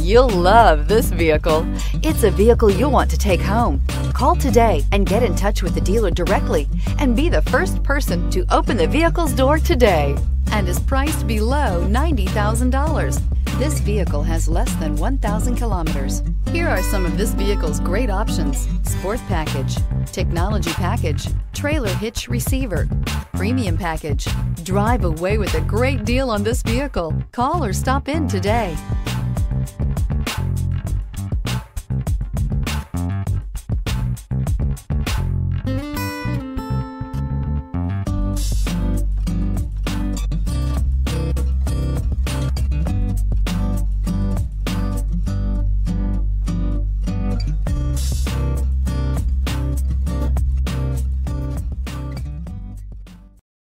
You'll love this vehicle. It's a vehicle you'll want to take home. Call today and get in touch with the dealer directly and be the first person to open the vehicle's door today, and is priced below $90,000. This vehicle has less than 1,000 kilometers. Here are some of this vehicle's great options: Sport Package, Technology Package, Trailer Hitch Receiver, Premium Package. Drive away with a great deal on this vehicle. Call or stop in today.